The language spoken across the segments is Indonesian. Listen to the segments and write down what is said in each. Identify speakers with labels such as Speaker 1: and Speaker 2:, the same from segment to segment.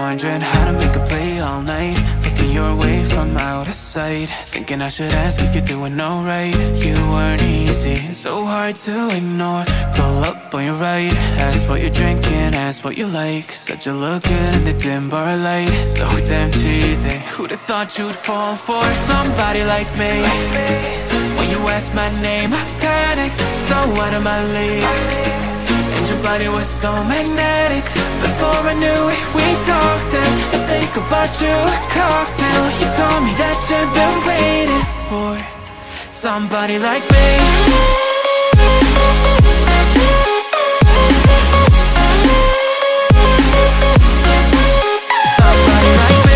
Speaker 1: wondering how to make a play all night. Looking your way from out of sight. Thinking I should ask if you're doing alright. You weren't easy, so hard to ignore. Pull up on your right, ask what you're drinking, ask what you like. Said you look good in the dim bar light. So damn cheesy. Who'd have thought you'd fall for somebody like me? When you asked my name, I panicked, so out of my league. And your body was so magnetic. Before I knew it, we talked and I think about you a cocktail. You told me that you've been waiting for somebody like me. Somebody like me.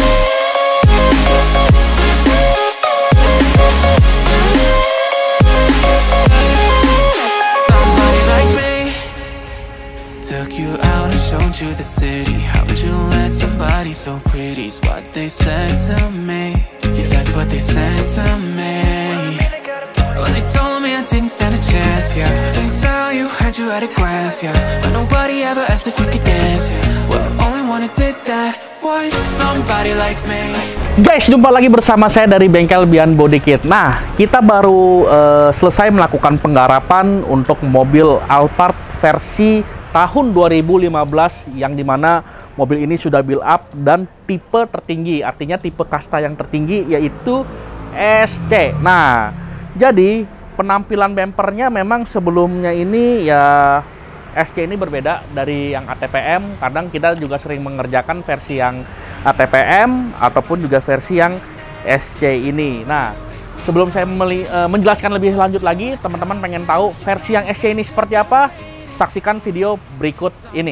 Speaker 1: Somebody like me. Took you out and showed you the city. How'd you let somebody so pretty's what they said to me? Yeah, that's what they said to me. Well, they told me I didn't stand a chance, yeah. Face value, had you at a glance, yeah. But nobody ever asked if you could dance, yeah. Well, only one who did that was somebody like me.
Speaker 2: Guys, jumpa lagi bersama saya dari Bengkel Bian Body Kit. Nah, kita baru selesai melakukan penggarapan untuk mobil Alphard versi tahun 2015 yang dimana mobil ini sudah build up dan tipe tertinggi, artinya tipe kasta yang tertinggi yaitu SC. Nah, jadi penampilan bumpernya memang sebelumnya ini ya SC ini berbeda dari yang ATPM. Kadang kita juga sering mengerjakan versi yang ATPM ataupun juga versi yang SC ini. Nah, sebelum saya menjelaskan lebih lanjut lagi, teman-teman pengen tahu versi yang SC ini seperti apa? Saksikan video berikut ini.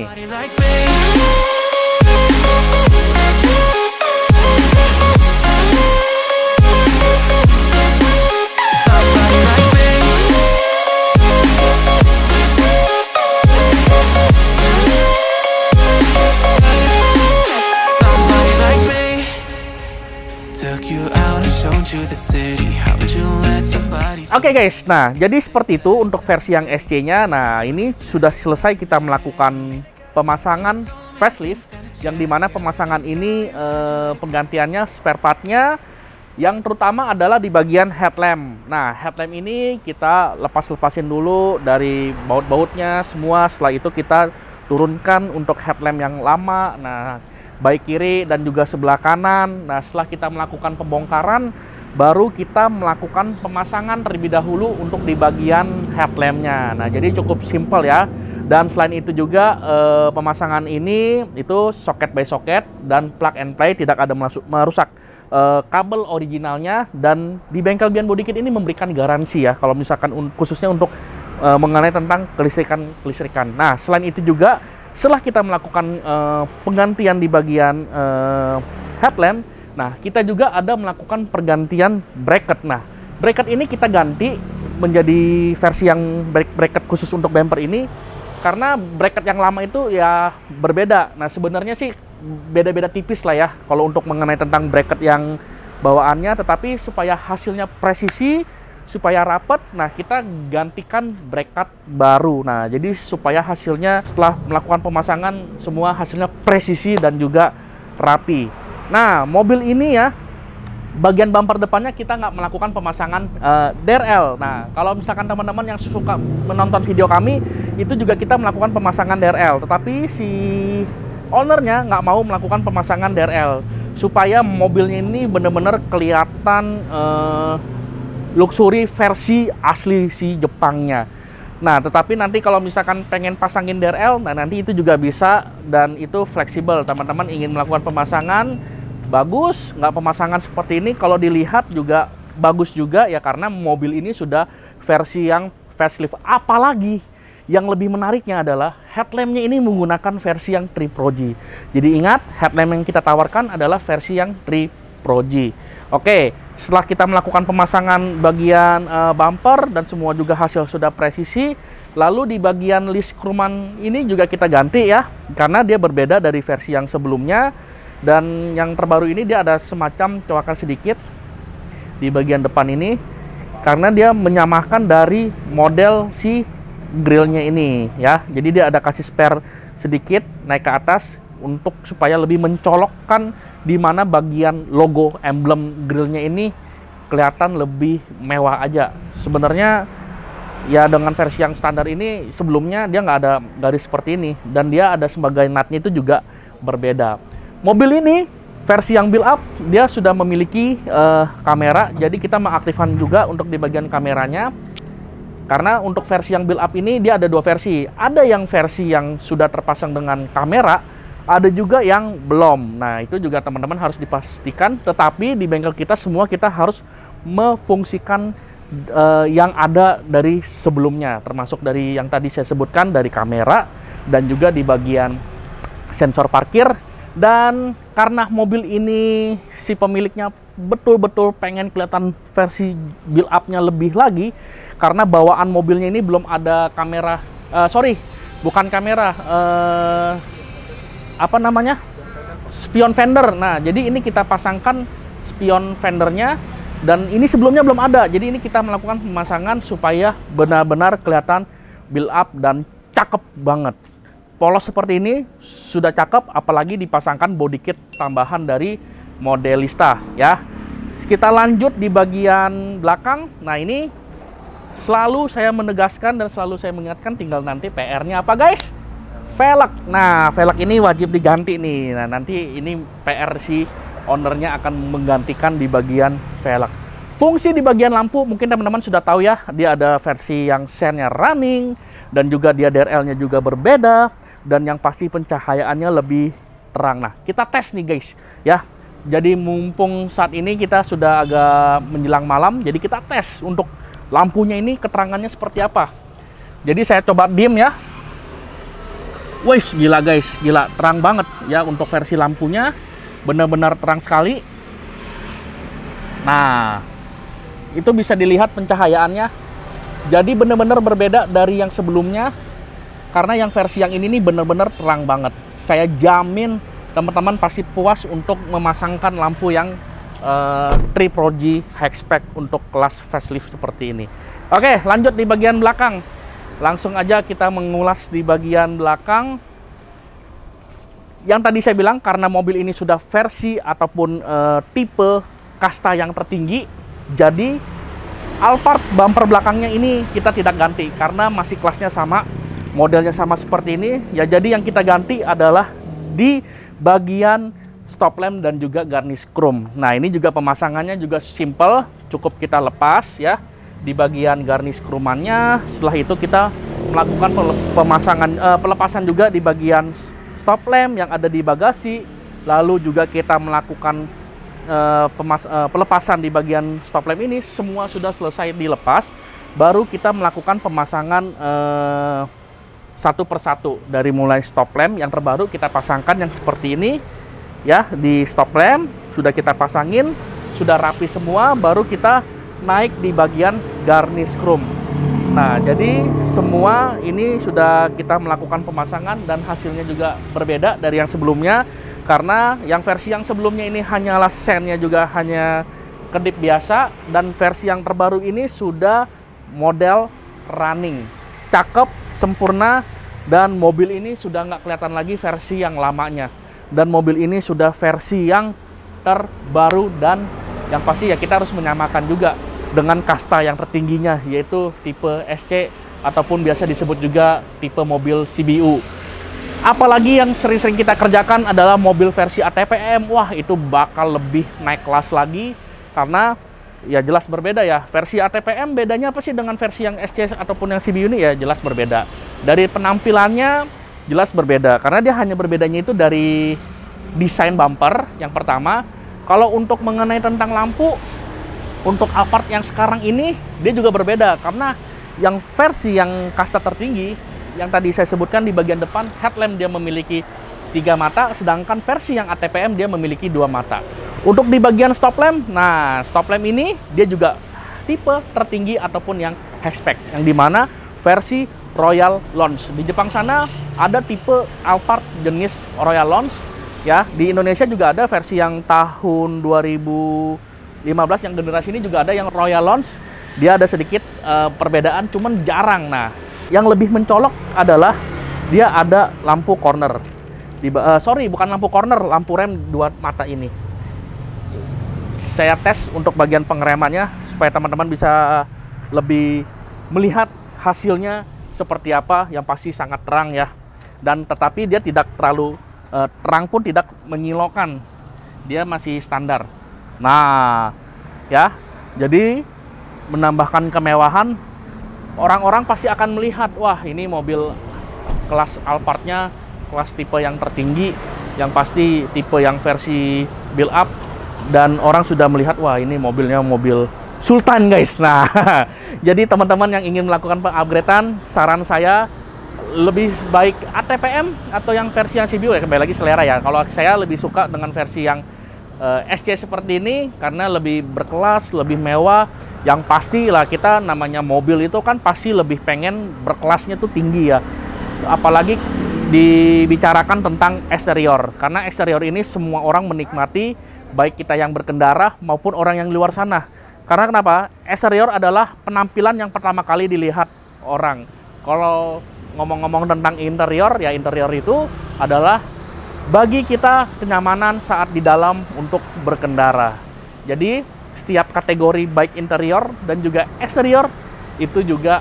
Speaker 2: Oke guys, nah jadi seperti itu untuk versi yang SC-nya. Nah ini sudah selesai kita melakukan pemasangan facelift, yang dimana pemasangan ini penggantiannya spare partnya yang terutama adalah di bagian headlamp. Nah headlamp ini kita lepasin dulu dari baut-bautnya semua. Setelah itu kita turunkan untuk headlamp yang lama, nah baik kiri dan juga sebelah kanan. Nah setelah kita melakukan pembongkaran, baru kita melakukan pemasangan terlebih dahulu untuk di bagian headlampnya. Nah jadi cukup simple ya. Dan selain itu juga pemasangan ini itu socket by socket dan plug and play, tidak ada merusak kabel originalnya. Dan di Bengkel Bian Body Kit ini memberikan garansi ya, kalau misalkan khususnya untuk mengenai tentang kelistrikan. Nah selain itu juga setelah kita melakukan penggantian di bagian headlamp, nah kita juga ada melakukan pergantian bracket. Nah bracket ini kita ganti menjadi versi yang bracket khusus untuk bumper ini, karena bracket yang lama itu ya berbeda. Nah sebenarnya sih beda-beda tipis lah ya kalau untuk mengenai tentang bracket yang bawaannya, tetapi supaya hasilnya presisi, supaya rapat, nah kita gantikan bracket baru. Nah jadi supaya hasilnya setelah melakukan pemasangan semua hasilnya presisi dan juga rapi. Nah mobil ini ya bagian bumper depannya kita nggak melakukan pemasangan DRL. Nah kalau misalkan teman-teman yang suka menonton video kami, itu juga kita melakukan pemasangan DRL, tetapi si ownernya nggak mau melakukan pemasangan DRL supaya mobilnya ini benar-benar kelihatan luxury versi asli si Jepangnya. Nah tetapi nanti kalau misalkan pengen pasangin DRL, nah nanti itu juga bisa dan itu fleksibel. Teman-teman ingin melakukan pemasangan bagus, nggak pemasangan seperti ini, kalau dilihat juga bagus juga ya, karena mobil ini sudah versi yang facelift. Apalagi yang lebih menariknya adalah headlampnya ini menggunakan versi yang Tri Pro G. Jadi ingat, headlamp yang kita tawarkan adalah versi yang Tri Pro G. Oke, setelah kita melakukan pemasangan bagian bumper dan semua juga hasil sudah presisi, lalu di bagian list kruman ini juga kita ganti ya, karena dia berbeda dari versi yang sebelumnya. Dan yang terbaru ini dia ada semacam coakan sedikit di bagian depan ini, karena dia menyamakan dari model si grillnya ini ya. Jadi dia ada kasih spare sedikit naik ke atas untuk supaya lebih mencolokkan di mana bagian logo emblem grillnya ini kelihatan lebih mewah aja. Sebenarnya ya dengan versi yang standar ini sebelumnya dia nggak ada garis seperti ini, dan dia ada sebagai nutnya itu juga berbeda. Mobil ini versi yang build up dia sudah memiliki kamera, jadi kita mengaktifkan juga untuk di bagian kameranya. Karena untuk versi yang build up ini dia ada dua versi. Ada yang versi yang sudah terpasang dengan kamera, ada juga yang belum. Nah, itu juga teman-teman harus dipastikan. Tetapi di bengkel kita semua kita harus memfungsikan yang ada dari sebelumnya, termasuk dari yang tadi saya sebutkan dari kamera dan juga di bagian sensor parkir. Dan karena mobil ini si pemiliknya betul-betul pengen kelihatan versi build up-nya lebih lagi, karena bawaan mobilnya ini belum ada kamera, bukan kamera, apa namanya, spion fender. Nah, jadi ini kita pasangkan spion fendernya, dan ini sebelumnya belum ada, jadi ini kita melakukan pemasangan supaya benar-benar kelihatan build up dan cakep banget. Polos seperti ini sudah cakep, apalagi dipasangkan body kit tambahan dari Modelista ya. Kita lanjut di bagian belakang. Nah, ini selalu saya menegaskan dan selalu saya mengingatkan, tinggal nanti PR-nya apa guys? Velg. Nah, velg ini wajib diganti nih. Nah, nanti ini PR si ownernya akan menggantikan di bagian velg. Fungsi di bagian lampu mungkin teman-teman sudah tahu ya, dia ada versi yang sennya running, dan juga dia DRL-nya juga berbeda, dan yang pasti pencahayaannya lebih terang. Nah, kita tes nih guys ya. Jadi mumpung saat ini kita sudah agak menjelang malam, jadi kita tes untuk lampunya ini keterangannya seperti apa. Jadi saya coba dim ya. Wih, gila guys, gila terang banget ya untuk versi lampunya, benar-benar terang sekali. Nah, itu bisa dilihat pencahayaannya. Jadi benar-benar berbeda dari yang sebelumnya, karena yang versi yang ini nih benar-benar terang banget. Saya jamin teman-teman pasti puas untuk memasangkan lampu yang Tree Pro G Hatchback untuk kelas facelift seperti ini. Oke, lanjut di bagian belakang. Langsung aja kita mengulas di bagian belakang. Yang tadi saya bilang, karena mobil ini sudah versi ataupun tipe kasta yang tertinggi, jadi Alphard bumper belakangnya ini kita tidak ganti karena masih kelasnya sama, modelnya sama seperti ini ya. Jadi yang kita ganti adalah di bagian stop lamp dan juga garnish chrome. Nah, ini juga pemasangannya juga simple, cukup kita lepas ya di bagian garnish chrome-nya. Setelah itu kita melakukan pelepasan juga di bagian stop lamp yang ada di bagasi. Lalu juga kita melakukan pelepasan di bagian stop lamp ini. Semua sudah selesai dilepas, baru kita melakukan pemasangan satu persatu. Dari mulai stop lamp yang terbaru kita pasangkan yang seperti ini ya, di stop lamp sudah kita pasangin, sudah rapi semua, baru kita naik di bagian garnish chrome. Nah, jadi semua ini sudah kita melakukan pemasangan dan hasilnya juga berbeda dari yang sebelumnya, karena yang versi yang sebelumnya ini hanyalah sennya juga hanya kedip biasa, dan versi yang terbaru ini sudah model running, cakep, sempurna, dan mobil ini sudah nggak kelihatan lagi versi yang lamanya, dan mobil ini sudah versi yang terbaru, dan yang pasti ya kita harus menyamakan juga dengan kasta yang tertingginya, yaitu tipe SC ataupun biasa disebut juga tipe mobil CBU. Apalagi yang sering-sering kita kerjakan adalah mobil versi ATPM. Wah, itu bakal lebih naik kelas lagi, karena ya jelas berbeda ya. Versi ATPM bedanya apa sih dengan versi yang SC ataupun yang CBU ini? Ya jelas berbeda. Dari penampilannya jelas berbeda, karena dia hanya berbedanya itu dari desain bumper yang pertama. Kalau untuk mengenai tentang lampu, untuk Alphard yang sekarang ini dia juga berbeda, karena yang versi yang kasta tertinggi yang tadi saya sebutkan di bagian depan headlamp dia memiliki 3 mata, sedangkan versi yang ATPM dia memiliki 2 mata. Untuk di bagian stop lamp, nah stop lamp ini dia juga tipe tertinggi ataupun yang hatchback, yang dimana versi Royal Launch. Di Jepang sana ada tipe Alphard jenis Royal Launch ya. Di Indonesia juga ada versi yang tahun 2015 yang generasi ini juga ada yang Royal Launch. Dia ada sedikit perbedaan, cuman jarang. Nah, yang lebih mencolok adalah dia ada lampu corner. Sorry, bukan lampu corner, lampu rem dua mata ini. Saya tes untuk bagian pengeremannya supaya teman-teman bisa lebih melihat hasilnya seperti apa. Yang pasti sangat terang ya. Dan tetapi dia tidak terlalu terang pun tidak menyilaukan. Dia masih standar. Nah, ya. Jadi menambahkan kemewahan, orang-orang pasti akan melihat, wah ini mobil kelas Alphard-nya kelas tipe yang tertinggi, yang pasti tipe yang versi build up, dan orang sudah melihat, wah ini mobilnya mobil Sultan guys. Nah, jadi teman-teman yang ingin melakukan pengupgradean, saran saya lebih baik ATPM atau yang versi yang CBU ya, kembali lagi selera ya. Kalau saya lebih suka dengan versi yang SC seperti ini karena lebih berkelas, lebih mewah. Yang pasti lah, kita namanya mobil itu kan pasti lebih pengen berkelasnya tuh tinggi ya. Apalagi dibicarakan tentang eksterior, karena eksterior ini semua orang menikmati, baik kita yang berkendara maupun orang yang di luar sana. Karena kenapa? Eksterior adalah penampilan yang pertama kali dilihat orang. Kalau ngomong-ngomong tentang interior, ya interior itu adalah bagi kita kenyamanan saat di dalam untuk berkendara. Jadi setiap kategori baik interior dan juga eksterior itu juga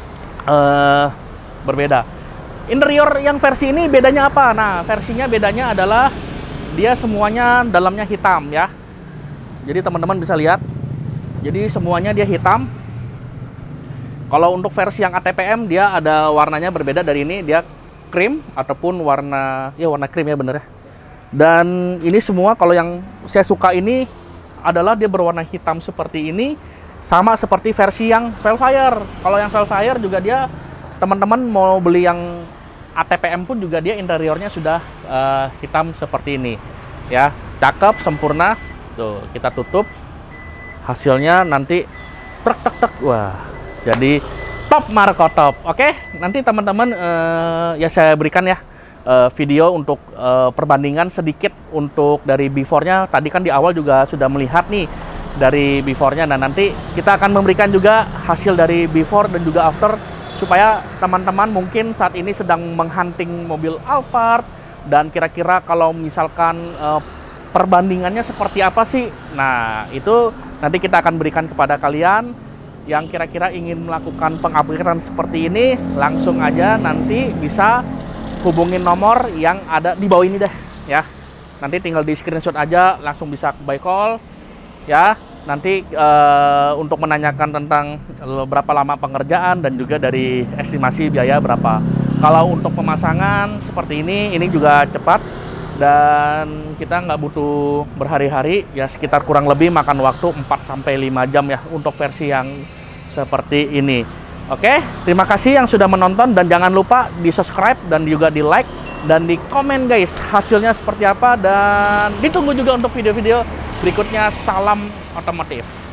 Speaker 2: berbeda. Interior yang versi ini bedanya apa? Nah, versinya bedanya adalah dia semuanya dalamnya hitam ya. Jadi teman-teman bisa lihat. Jadi semuanya dia hitam. Kalau untuk versi yang ATPM dia ada warnanya berbeda dari ini, dia krim ataupun warna krim ya bener ya. Dan ini semua kalau yang saya suka ini adalah dia berwarna hitam seperti ini, sama seperti versi yang Velfire. Kalau yang Velfire juga dia, teman-teman mau beli yang ATPM pun juga dia interiornya sudah hitam seperti ini ya, cakep, sempurna. Tuh kita tutup, hasilnya nanti tek. Wah, jadi top Marco top. Oke, nanti teman-teman ya saya berikan ya video untuk perbandingan sedikit untuk dari before-nya. Tadi kan di awal juga sudah melihat nih dari before-nya. Nah, nanti kita akan memberikan juga hasil dari before dan juga after, supaya teman-teman mungkin saat ini sedang menghunting mobil Alphard dan kira-kira kalau misalkan perbandingannya seperti apa sih. Nah, itu nanti kita akan berikan kepada kalian yang kira-kira ingin melakukan pengupgradean seperti ini. Langsung aja nanti bisa hubungin nomor yang ada di bawah ini deh ya. Nanti tinggal di screenshot aja, langsung bisa by call ya. Nanti untuk menanyakan tentang berapa lama pengerjaan dan juga dari estimasi biaya berapa. Kalau untuk pemasangan seperti ini juga cepat dan kita nggak butuh berhari-hari ya, sekitar kurang lebih makan waktu 4-5 jam ya untuk versi yang seperti ini. Oke, terima kasih yang sudah menonton dan jangan lupa di subscribe dan juga di like dan di komen guys hasilnya seperti apa, dan ditunggu juga untuk video-video berikutnya. Salam otomotif.